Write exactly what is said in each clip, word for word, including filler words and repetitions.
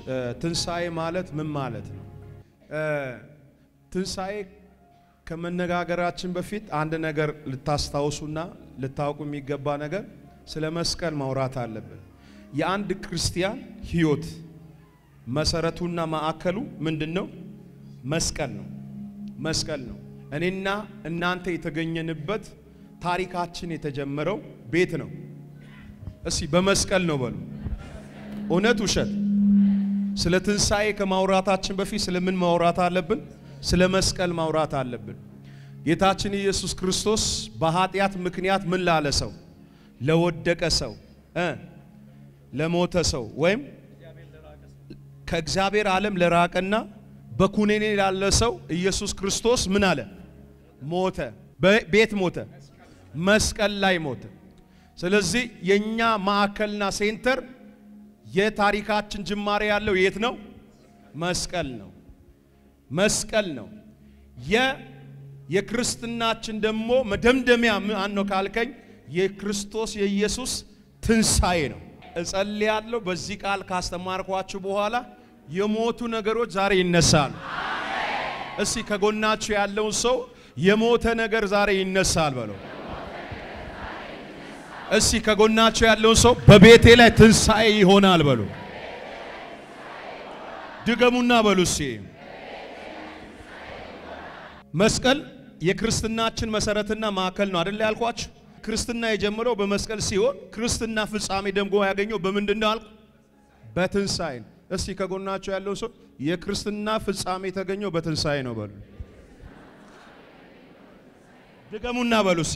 ትንሳኤ ማለት ምን ማለት ነው? ትንሳኤ ከመነጋገራችን በፊት አንድ ነገር ልታስታውሱና ልታውቁ የሚገባ ነገር ስለ መስቀል ማውራት አለብን። የአንድ ክርስቲያን ህይወት መሰረቱና ማዕከሉ ምንድነው? መስቀል ነው። መስቀል ነው። እኔና እናንተ የተገኘንበት ታሪካችን የተጀመረው ቤት ነው። እሺ በመስቀል ነው በሉ። እውነት ውሸት? ስለ ትንሳኤ ከማውራታችን በፊት ስለምን ማውራት አለብን? ስለ መስቀል ማውራት አለብን። ጌታችን ኢየሱስ ክርስቶስ በኃጢአት ምክንያት ምን ላለ ሰው? ለወደቀ ሰው እ ለሞተ ሰው ወይም ከእግዚአብሔር ዓለም ለራቀና በኩነኔ ላለ ሰው ኢየሱስ ክርስቶስ ምን አለ? ሞተ። ቤት ሞተ፣ መስቀል ላይ ሞተ። ስለዚህ የኛ ማዕከልና ሴንተር የታሪካችን ጅማሬ ያለው የት ነው? መስቀል ነው። መስቀል ነው። የ የክርስትናችን ደግሞ መደምደሚያ ማን ነው ካልከኝ የክርስቶስ የኢየሱስ ትንሳኤ ነው። እጸልያለሁ በዚህ ቃል ካስተማርኳችሁ በኋላ የሞቱ ነገሮች ዛሬ ይነሳሉ። እስቲ ከጎናችሁ ያለውን ሰው የሞተ ነገር ዛሬ ይነሳል በለው። እስቲ ከጎናችሁ ያለውን ሰው በቤቴ ላይ ትንሳኤ ይሆናል በሉ። ድገሙና በሉ እስቲ። መስቀል የክርስትናችን መሰረትና ማዕከል ነው አይደል ያልኳችሁ? ክርስትና የጀመረው በመስቀል ሲሆን ክርስትና ፍጻሜ ደግሞ ያገኘው በምንድነው አልኩ? በትንሳኤ። እስቲ ከጎናችሁ ያለው ሰው የክርስትና ፍጻሜ የተገኘው በትንሳኤ ነው በሉ። ድገሙና በሉ እስቲ።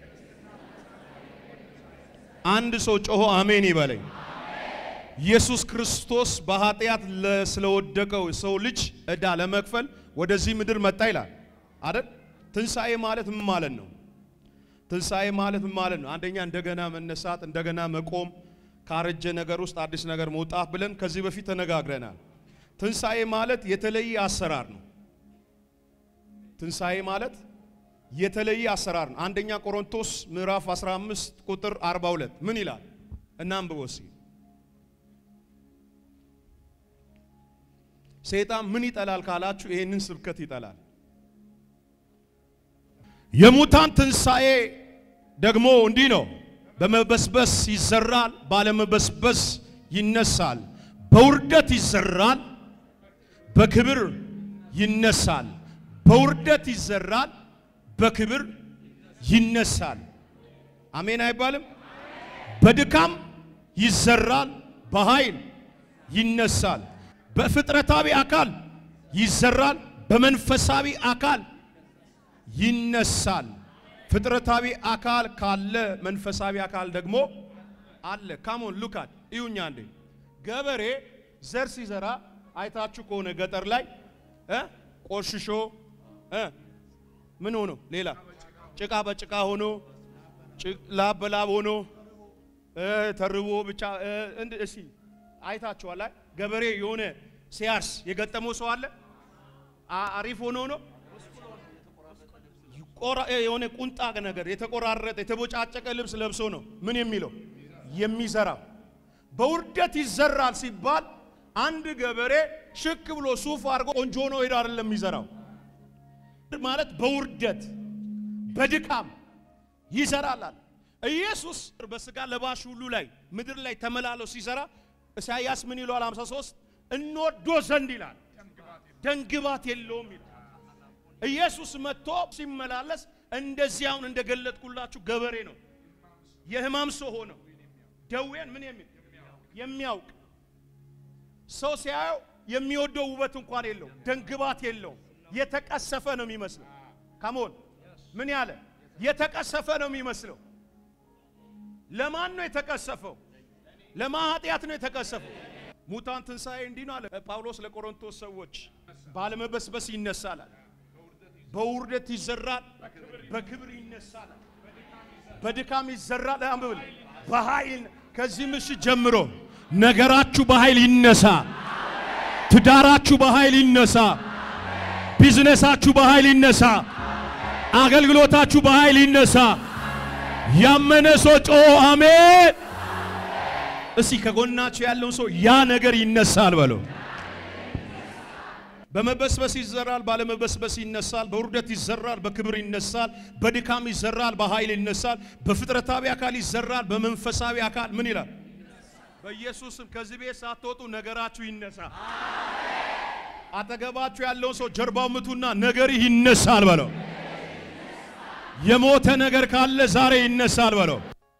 አንድ ሰው ጮሆ አሜን ይበለኝ። ኢየሱስ ክርስቶስ በኃጢአት ስለወደቀው ሰው ልጅ ዕዳ ለመክፈል ወደዚህ ምድር መጣ ይላል አይደል? ትንሳኤ ማለት ምን ማለት ነው? ትንሳኤ ማለት ምን ማለት ነው? አንደኛ እንደገና መነሳት፣ እንደገና መቆም፣ ካረጀ ነገር ውስጥ አዲስ ነገር መውጣት ብለን ከዚህ በፊት ተነጋግረናል። ትንሳኤ ማለት የተለየ አሰራር ነው። ትንሳኤ ማለት የተለየ አሰራር ነው። አንደኛ ቆሮንቶስ ምዕራፍ አስራ አምስት ቁጥር አርባ ሁለት ምን ይላል? እናንብበው እስኪ። ሰይጣን ምን ይጠላል ካላችሁ ይሄንን ስብከት ይጠላል። የሙታን ትንሳኤ ደግሞ እንዲህ ነው። በመበስበስ ይዘራል፣ ባለመበስበስ ይነሳል። በውርደት ይዘራል፣ በክብር ይነሳል። በውርደት ይዘራል፣ በክብር ይነሳል። አሜን አይባልም? በድካም ይዘራል፣ በኃይል ይነሳል። በፍጥረታዊ አካል ይዘራል፣ በመንፈሳዊ አካል ይነሳል። ፍጥረታዊ አካል ካለ መንፈሳዊ አካል ደግሞ አለ። ካሞን ሉካት ይሁኛ እንዴ ገበሬ ዘር ሲዘራ አይታችሁ ከሆነ ገጠር ላይ እ ቆሽሾ እ ምን ሆኖ ሌላ ጭቃ በጭቃ ሆኖ ላብ በላብ ሆኖ እ ተርቦ ብቻ እንደ እሺ አይታችኋል። ገበሬ የሆነ ሲያርስ የገጠመው ሰው አለ? አሪፍ ሆኖ ነው ቆራ የሆነ ቁንጣ ነገር የተቆራረጠ የተቦጫጨቀ ልብስ ለብሶ ነው ምን የሚለው የሚዘራው። በውርደት ይዘራል ሲባል አንድ ገበሬ ሽክ ብሎ ሱፍ አድርጎ ቆንጆ ነው ሄዶ አይደለም የሚዘራው ማለት በውርደት በድካም ይዘራል። ኢየሱስ በስጋ ለባሽ ሁሉ ላይ ምድር ላይ ተመላለው ሲዘራ ኢሳይያስ ምን ይላል? ሃምሳ ሶስት እንወዶ ዘንድ ይላል ደንግባት የለውም ይላል። ኢየሱስ መጥቶ ሲመላለስ እንደዚህ አሁን እንደገለጥኩላችሁ ገበሬ ነው። የህማም ሰው ሆኖ ደዌን ምን የሚል የሚያውቅ ሰው ሲያየው የሚወደው ውበት እንኳን የለው፣ ደንግባት የለው፣ የተቀሰፈ ነው የሚመስለው። ካሞን ምን ያለ የተቀሰፈ ነው የሚመስለው። ለማን ነው የተቀሰፈው? ለማኃጢአት ነው የተቀሰፈው። ሙታን ትንሳኤ እንዲህ ነው አለ ጳውሎስ ለቆሮንቶስ ሰዎች። ባለመበስበስ ይነሳል፣ በውርደት ይዘራል፣ በክብር ይነሳል። በድካም ይዘራል፣ አንብብል በኃይል። ከዚህ ምሽት ጀምሮ ነገራችሁ በኃይል ይነሳ፣ ትዳራችሁ በኃይል ይነሳ፣ ቢዝነሳችሁ በኃይል ይነሳ፣ አገልግሎታችሁ በኃይል ይነሳ። ያመነ ሰው ጮህ አሜን። እስቲ ከጎናችሁ ያለውን ሰው ያ ነገር ይነሳል በለው። በመበስበስ ይዘራል ባለመበስበስ ይነሳል በውርደት ይዘራል በክብር ይነሳል በድካም ይዘራል በኃይል ይነሳል በፍጥረታዊ አካል ይዘራል በመንፈሳዊ አካል ምን ይላል በኢየሱስም ከዚህ ቤት ሳትወጡ ነገራችሁ ይነሳ አሜን አጠገባችሁ ያለው ሰው ጀርባው ምቱና ነገርህ ይነሳል በለው የሞተ ነገር ካለ ዛሬ ይነሳል በለው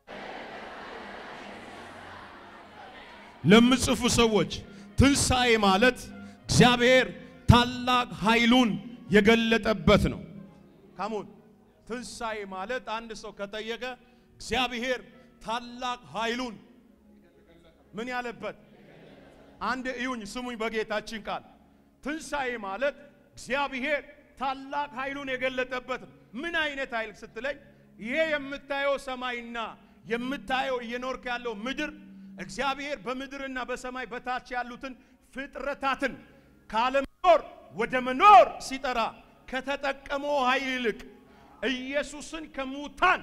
ለምጽፉ ሰዎች ትንሳኤ ማለት እግዚአብሔር ታላቅ ኃይሉን የገለጠበት ነው ካሙን ትንሳኤ ማለት አንድ ሰው ከጠየቀ እግዚአብሔር ታላቅ ኃይሉን ምን ያለበት አንድ እዩኝ ስሙኝ በጌታችን ቃል ትንሳኤ ማለት እግዚአብሔር ታላቅ ኃይሉን የገለጠበት ምን አይነት ኃይል ስትለኝ ይሄ የምታየው ሰማይና የምታየው እየኖርክ ያለው ምድር እግዚአብሔር በምድርና በሰማይ በታች ያሉትን ፍጥረታትን ካለመኖር ወደ መኖር ሲጠራ ከተጠቀመው ኃይል ይልቅ ኢየሱስን ከሙታን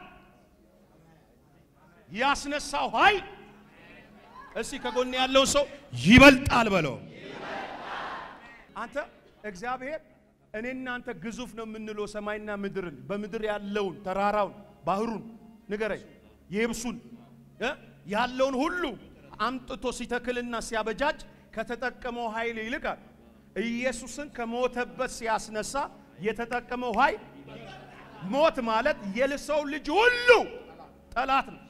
ያስነሳው ኃይል እሺ ከጎን ያለው ሰው ይበልጣል በለው አንተ እግዚአብሔር እኔና አንተ ግዙፍ ነው የምንለው ሰማይና ምድርን በምድር ያለውን ተራራውን ባህሩን ንገረኝ የብሱን ያለውን ሁሉ አምጥቶ ሲተክልና ሲያበጃጅ ከተጠቀመው ኃይል ይልቃል ኢየሱስን ከሞተበት ሲያስነሳ የተጠቀመው ኃይል ሞት ማለት የሰው ልጅ ሁሉ ጠላት ነው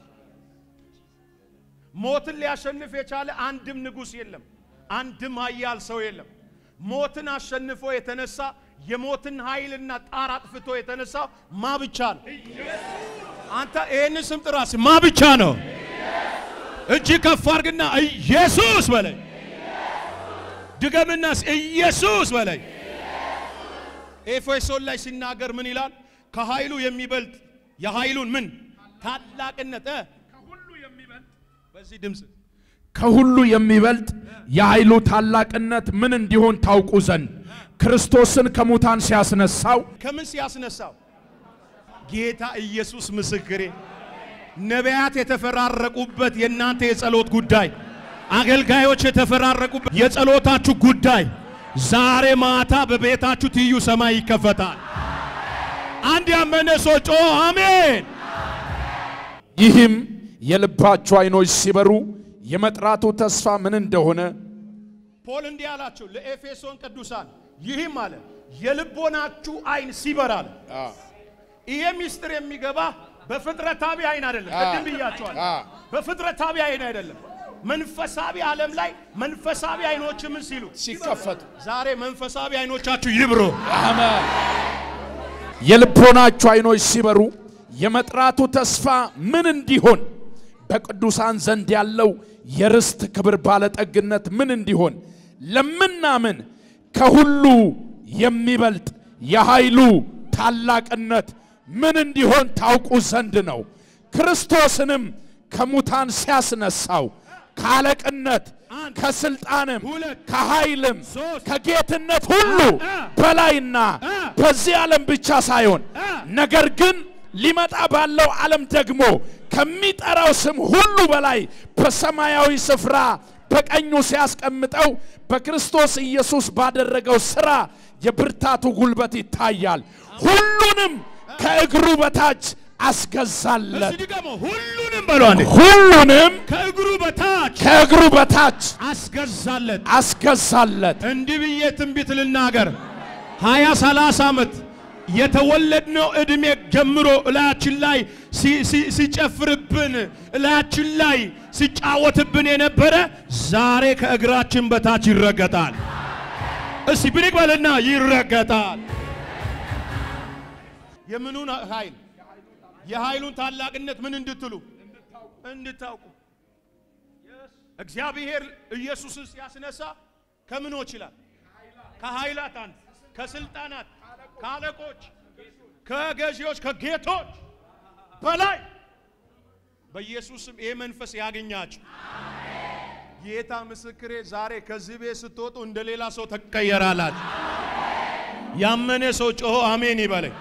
ሞትን ሊያሸንፍ የቻለ አንድም ንጉስ የለም አንድም ኃያል ሰው የለም ሞትን አሸንፎ የተነሳ የሞትን ኃይልና ጣር አጥፍቶ የተነሳ ማ ብቻ ነው አንተ ይሄን ስም ጥራስ ማ ብቻ ነው እጅ ከፍ አድርግና ኢየሱስ በለኝ ድገምናስ ኢየሱስ በለኝ ኤፌሶን ላይ ሲናገር ምን ይላል ከኃይሉ የሚበልጥ የኃይሉን ምን ታላቅነት ከሁሉ የሚበልጥ በዚህ ድምጽ ከሁሉ የሚበልጥ የኃይሉ ታላቅነት ምን እንዲሆን ታውቁ ዘንድ ክርስቶስን ከሙታን ሲያስነሳው ከምን ሲያስነሳው ጌታ ኢየሱስ ምስክሬ ነቢያት የተፈራረቁበት የናንተ የጸሎት ጉዳይ አገልጋዮች የተፈራረቁበት የጸሎታችሁ ጉዳይ ዛሬ ማታ በቤታችሁ ትዩ ሰማይ ይከፈታል አንድ ያመነ ሰው ጮ አሜን ይህም የልባችሁ አይኖች ሲበሩ የመጥራቱ ተስፋ ምን እንደሆነ ፖል እንዲህ አላቸው ለኤፌሶን ቅዱሳን ይህም አለ የልቦናችሁ አይን ሲበራል ይሄ ሚስጥር የሚገባ በፍጥረታዊ አይን አይደለም ቅድም ብያቸዋል በፍጥረታዊ አይን አይደለም መንፈሳዊ ዓለም ላይ መንፈሳዊ አይኖች ምን ሲሉ ሲከፈቱ ዛሬ መንፈሳዊ አይኖቻችሁ ይብሩ አሜን የልቦናችሁ አይኖች ሲበሩ የመጥራቱ ተስፋ ምን እንዲሆን በቅዱሳን ዘንድ ያለው የርስት ክብር ባለጠግነት ምን እንዲሆን ለምናምን ከሁሉ የሚበልጥ የኃይሉ ታላቅነት ምን እንዲሆን ታውቁ ዘንድ ነው ክርስቶስንም ከሙታን ሲያስነሳው ካለቅነት ከስልጣንም ከኃይልም ከጌትነት ሁሉ በላይና በዚህ ዓለም ብቻ ሳይሆን ነገር ግን ሊመጣ ባለው ዓለም ደግሞ ከሚጠራው ስም ሁሉ በላይ በሰማያዊ ስፍራ በቀኙ ሲያስቀምጠው በክርስቶስ ኢየሱስ ባደረገው ሥራ የብርታቱ ጉልበት ይታያል ሁሉንም ከእግሩ በታች አስገዛለት ሁሉንም በሏንዴ ሁሉንም ከእግሩ በታች ከእግሩ በታች አስገዛለት አስገዛለት እንዲህ ብዬ ትንቢት ልናገር ሃያ ሰላሳ ዓመት የተወለድነው እድሜ ጀምሮ እላችን ላይ ሲጨፍርብን እላችን ላይ ሲጫወትብን የነበረ ዛሬ ከእግራችን በታች ይረገጣል እሺ ብሪክ ባለና ይረገጣል የምኑን ኃይል የኃይሉን ታላቅነት ምን እንድትሉ እንድታውቁ እግዚአብሔር ኢየሱስን ሲያስነሳ ከምኖች ይላል ከኃይላት አንድ ከስልጣናት ካለቆች ከገዢዎች ከጌቶች በላይ በኢየሱስም ይሄ መንፈስ ያገኛችሁ አሜን ጌታ ምስክሬ ዛሬ ከዚህ ቤት ስትወጡ እንደሌላ ሰው ተቀየራላችሁ ያመነ ሰው ጮሆ አሜን ይበለኝ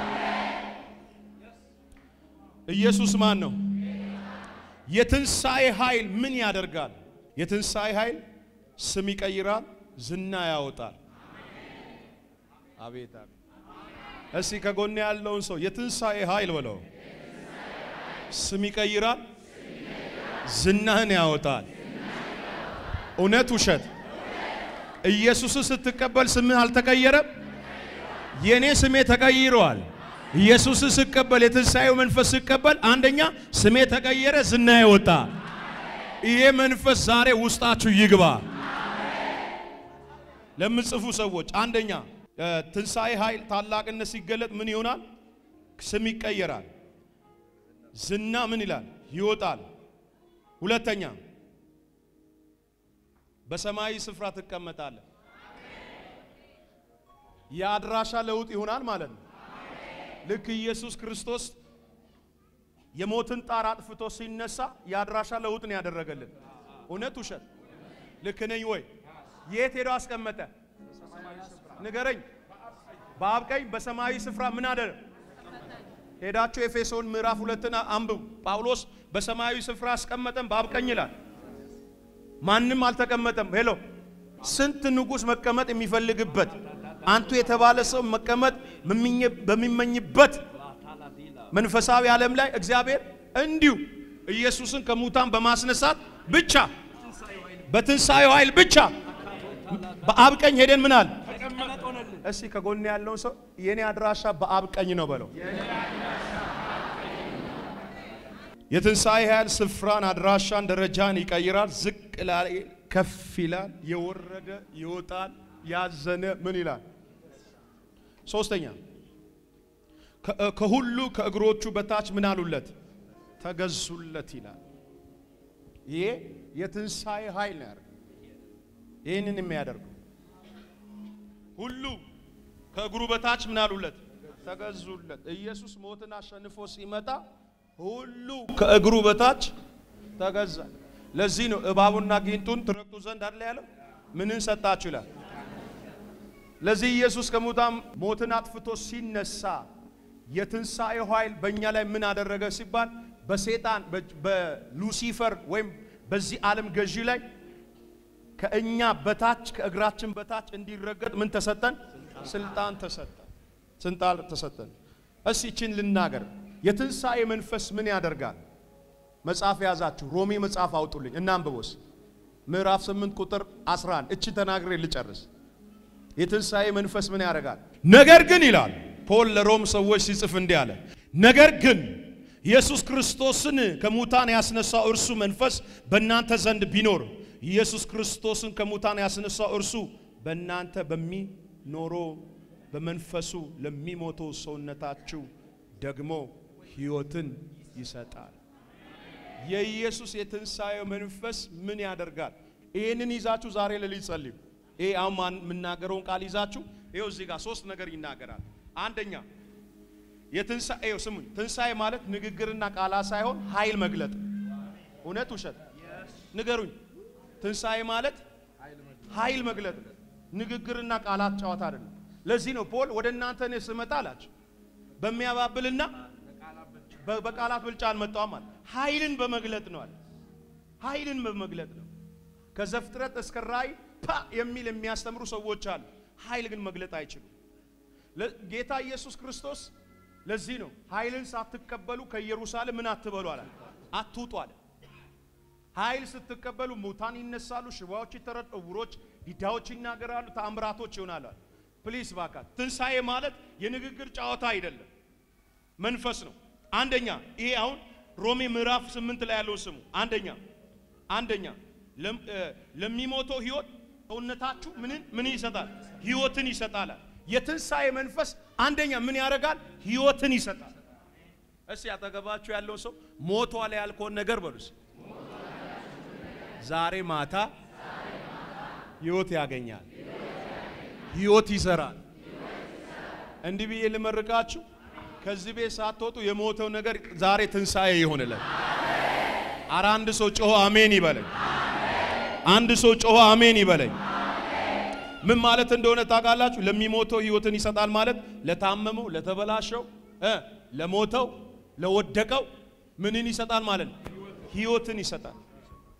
ኢየሱስ ማን ነው የትንሳኤ ኃይል ምን ያደርጋል የትንሳኤ ኃይል ስም ይቀይራል ዝና ያወጣል አቤት አቤት። እስቲ ከጎን ያለውን ሰው የትንሣኤ ኃይል በለው። ስም ይቀይራል፣ ዝናህን ያወጣል። እውነት ውሸት? ኢየሱስን ስትቀበል ስምህ አልተቀየረም? የኔ ስሜ ተቀይሯል። ኢየሱስን ስቀበል የትንሣኤው መንፈስ ስቀበል አንደኛ ስሜ ተቀየረ፣ ዝናዬ ወጣ። ይሄ መንፈስ ዛሬ ውስጣችሁ ይግባ። ለምጽፉ ሰዎች አንደኛ ትንሣኤ ኃይል ታላቅነት ሲገለጥ ምን ይሆናል? ስም ይቀየራል፣ ዝና ምን ይላል? ይወጣል። ሁለተኛ በሰማይ ስፍራ ትቀመጣለህ። የአድራሻ ለውጥ ይሆናል ማለት ነው። ልክ ኢየሱስ ክርስቶስ የሞትን ጣር አጥፍቶ ሲነሳ የአድራሻ ለውጥ ነው ያደረገልን። እውነት ውሸት? ልክ ነኝ ወይ? የት ሄዶ አስቀመጠ? ንገረኝ። በአብ ቀኝ በሰማያዊ ስፍራ ምን አደረገ? ሄዳችሁ ኤፌሶን ምዕራፍ ሁለትን አንብቡ። ጳውሎስ በሰማያዊ ስፍራ አስቀመጠን በአብ ቀኝ ይላል። ማንም አልተቀመጠም። ሄሎ ስንት ንጉስ መቀመጥ የሚፈልግበት አንቱ የተባለ ሰው መቀመጥ በሚመኝበት መንፈሳዊ ዓለም ላይ እግዚአብሔር እንዲሁ ኢየሱስን ከሙታን በማስነሳት ብቻ በትንሣኤው ኃይል ብቻ በአብ ቀኝ ሄደን ምን አለ? እስቲ ከጎን ያለውን ሰው የኔ አድራሻ በአብ ቀኝ ነው በለው። የትንሣኤ ኃይል ስፍራን፣ አድራሻን፣ ደረጃን ይቀይራል። ዝቅ ይላል፣ ከፍ ይላል፣ የወረደ ይወጣል፣ ያዘነ ምን ይላል? ሶስተኛ ከሁሉ ከእግሮቹ በታች ምን አሉለት? ተገዙለት ይላል። ይሄ የትንሣኤ ኃይል ነው። ይሄንን የሚያደርገው ሁሉ ከእግሩ በታች ምን አሉለት? ተገዙለት። ኢየሱስ ሞትን አሸንፎ ሲመጣ ሁሉ ከእግሩ በታች ተገዛ። ለዚህ ነው እባቡና ጊንጡን ትረግጡ ዘንድ አይደል ያለው? ምንን ሰጣችሁ ይላል። ለዚህ ኢየሱስ ከሙታን ሞትን አጥፍቶ ሲነሳ የትንሣኤው ኃይል በእኛ ላይ ምን አደረገ ሲባል በሰይጣን በሉሲፈር ወይም በዚህ ዓለም ገዢ ላይ ከእኛ በታች ከእግራችን በታች እንዲረገጥ ምን ተሰጠን? ስልጣን ተሰጠን። ስልጣን ተሰጠን። እስቲ እቺን ልናገር። የትንሣኤ መንፈስ ምን ያደርጋል? መጽሐፍ ያዛችሁ ሮሜ መጽሐፍ አውጡልኝ እና አንብቦስ ምዕራፍ ስምንት ቁጥር አስራ አንድ እቺ ተናግሬ ልጨርስ። የትንሣኤ መንፈስ ምን ያደርጋል? ነገር ግን ይላል ፖል ለሮም ሰዎች ሲጽፍ እንዲህ አለ። ነገር ግን ኢየሱስ ክርስቶስን ከሙታን ያስነሳው እርሱ መንፈስ በእናንተ ዘንድ ቢኖር ኢየሱስ ክርስቶስን ከሙታን ያስነሳው እርሱ በእናንተ በሚኖረው በመንፈሱ ለሚሞተው ሰውነታችሁ ደግሞ ሕይወትን ይሰጣል። የኢየሱስ የትንሣኤው መንፈስ ምን ያደርጋል? ይሄንን ይዛችሁ ዛሬ ለሊት ጸልዩ። ይሄ አሁን የምናገረውን ቃል ይዛችሁ ይሄው እዚህ ጋር ሶስት ነገር ይናገራል። አንደኛ የትንሣኤው ስሙኝ፣ ትንሣኤ ማለት ንግግርና ቃላት ሳይሆን ኃይል መግለጥ። እውነት ውሸት? ንገሩኝ። ትንሣኤ ማለት ኃይል መግለጥ፣ ንግግርና ቃላት ጨዋታ አይደለም። ለዚህ ነው ፖል ወደ እናንተ ነው ስመጣ አላችሁ በሚያባብልና በቃላት ብልጫ አልመጣም አለ። ኃይልን በመግለጥ ነው አለ። ኃይልን በመግለጥ ነው። ከዘፍጥረት እስከ ራእይ ፓ የሚል የሚያስተምሩ ሰዎች አሉ። ኃይል ግን መግለጥ አይችሉም። ጌታ ኢየሱስ ክርስቶስ ለዚህ ነው ኃይልን ሳትቀበሉ ከኢየሩሳሌም ምን አትበሉ አለ፣ አትውጡ አለ። ኃይል ስትቀበሉ ሙታን ይነሳሉ፣ ሽባዎች ይተረዱ፣ ዕውሮች ዲዳዎች ይናገራሉ፣ ተአምራቶች ይሆናሉ። ፕሊስ ባካ ትንሣኤ ማለት የንግግር ጨዋታ አይደለም፣ መንፈስ ነው። አንደኛ ይሄ አሁን ሮሜ ምዕራፍ ስምንት ላይ ያለው ስሙ። አንደኛ አንደኛ ለሚሞተው ሕይወት ሰውነታችሁ ምን ምን ይሰጣል? ሕይወትን ይሰጣል። የትንሣኤ መንፈስ አንደኛ ምን ያደርጋል? ሕይወትን ይሰጣል። እስቲ ያጠገባችሁ ያለው ሰው ሞቷል ያልከውን ነገር በሉስ ዛሬ ማታ ሕይወት ያገኛል፣ ሕይወት ይሰራል። እንዲህ ብዬ ልመርቃችሁ፣ ከዚህ ቤት ሳትወጡ የሞተው ነገር ዛሬ ትንሣኤ ይሆንላል። አረ አንድ ሰው ጮሆ አሜን ይበለኝ። አንድ ሰው ጮሆ አሜን ይበለኝ። ምን ማለት እንደሆነ ታውቃላችሁ? ለሚሞተው ሕይወትን ይሰጣል ማለት ለታመመው፣ ለተበላሸው፣ እ ለሞተው፣ ለወደቀው ምንን ይሰጣል ማለት ነው? ሕይወትን ይሰጣል።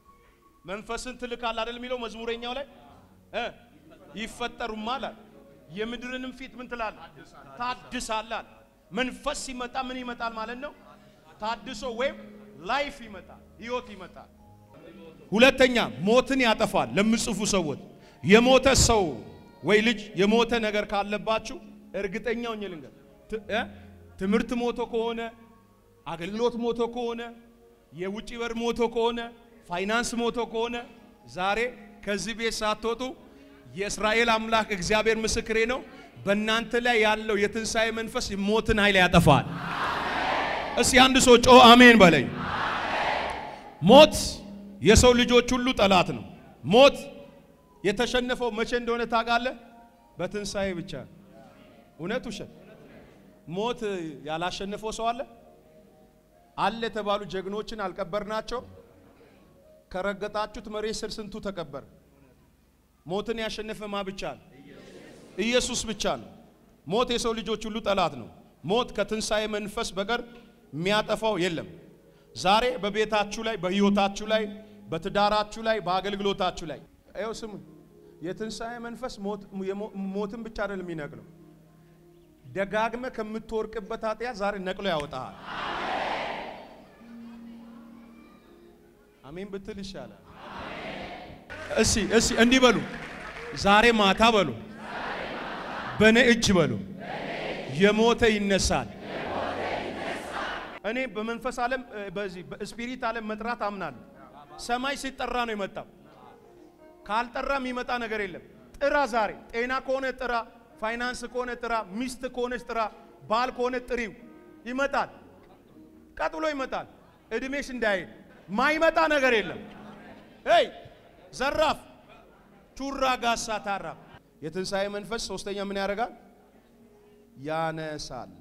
መንፈስን ትልካል አይደል የሚለው መዝሙረኛው ላይ እ ይፈጠሩማል። የምድርንም ፊት ምን ትላል ታድሳለህ መንፈስ ሲመጣ ምን ይመጣል ማለት ነው ታድሶ ወይም ላይፍ ይመጣል ህይወት ይመጣል ሁለተኛ ሞትን ያጠፋል ለምጽፉ ሰዎች የሞተ ሰው ወይ ልጅ የሞተ ነገር ካለባችሁ እርግጠኛው ነኝ ትምህርት ሞቶ ከሆነ አገልግሎት ሞቶ ከሆነ የውጪ በር ሞቶ ከሆነ ፋይናንስ ሞቶ ከሆነ ዛሬ ከዚህ ቤት ሳትወጡ የእስራኤል አምላክ እግዚአብሔር ምስክሬ ነው በእናንተ ላይ ያለው የትንሳኤ መንፈስ ሞትን ኃይል ያጠፋል እስቲ አንድ ሰው ጮህ አሜን በለኝ ሞት የሰው ልጆች ሁሉ ጠላት ነው ሞት የተሸነፈው መቼ እንደሆነ ታውቃለህ በትንሳኤ ብቻ እውነት ውሸት ሞት ያላሸነፈው ሰው አለ አለ ተባሉ ጀግኖችን አልቀበርናቸው ከረገጣችሁት መሬት ስር ስንቱ ተቀበር ሞትን ያሸነፈ ማ ብቻ ነው ኢየሱስ ብቻ ነው ሞት የሰው ልጆች ሁሉ ጠላት ነው ሞት ከትንሳኤ መንፈስ በቀር የሚያጠፋው የለም ዛሬ በቤታችሁ ላይ በህይወታችሁ ላይ በትዳራችሁ ላይ በአገልግሎታችሁ ላይ አይው ስሙ የትንሳኤ መንፈስ ሞት ሞትን ብቻ አይደለም የሚነቅለው ደጋግመ ከምትወርቅበት አጥያ ዛሬ ነቅሎ ያወጣል አሜን ብትል ይሻላል እሺ እሺ እንዲህ በሉ ዛሬ ማታ በሉ በኔ እጅ በሉ የሞተ ይነሳል እኔ በመንፈስ ዓለም በዚህ በስፒሪት ዓለም መጥራት አምናለሁ ሰማይ ሲጠራ ነው የመጣው ካልጠራ የሚመጣ ነገር የለም ጥራ ዛሬ ጤና ከሆነ ጥራ ፋይናንስ ከሆነ ጥራ ሚስት ከሆነ ጥራ ባል ከሆነ ጥሪው ይመጣል ቀጥሎ ይመጣል እድሜሽ እንዳይል ማይመጣ ነገር የለም ሄይ ዘራፍ ቹራ ጋሳ ታራ የትንሳኤ መንፈስ ሶስተኛ ምን ያደርጋል ያነሳል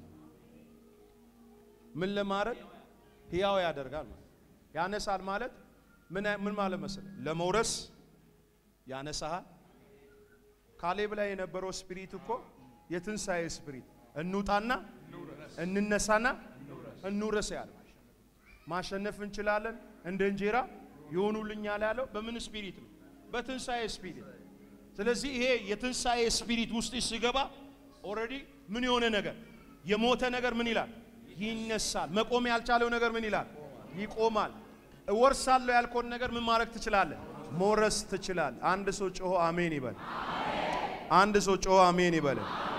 ምን ለማረግ ህያው ያደርጋል ያነሳል ማለት ምን ምን ማለት መሰለ ለመውረስ ያነሳል ካሌብ ላይ የነበረው ስፒሪት እኮ የትንሳኤ ስፒሪት እንውጣና እንነሳና እንውረስ ያለው ማሸነፍ እንችላለን እንደ እንጀራ ይሆኑልኛል ያለው በምን ስፒሪት ነው በትንሳኤ ስፒሪት ስለዚህ ይሄ የትንሳኤ ስፒሪት ውስጥ ሲገባ ኦሬዲ ምን የሆነ ነገር የሞተ ነገር ምን ይላል ይነሳል መቆም ያልቻለው ነገር ምን ይላል ይቆማል ወርሳለው ያልኮን ነገር ምን ማድረግ ትችላለህ መውረስ ትችላለህ አንድ ሰው ጮሆ አሜን ይበል አንድ ሰው ጮሆ አሜን ይበል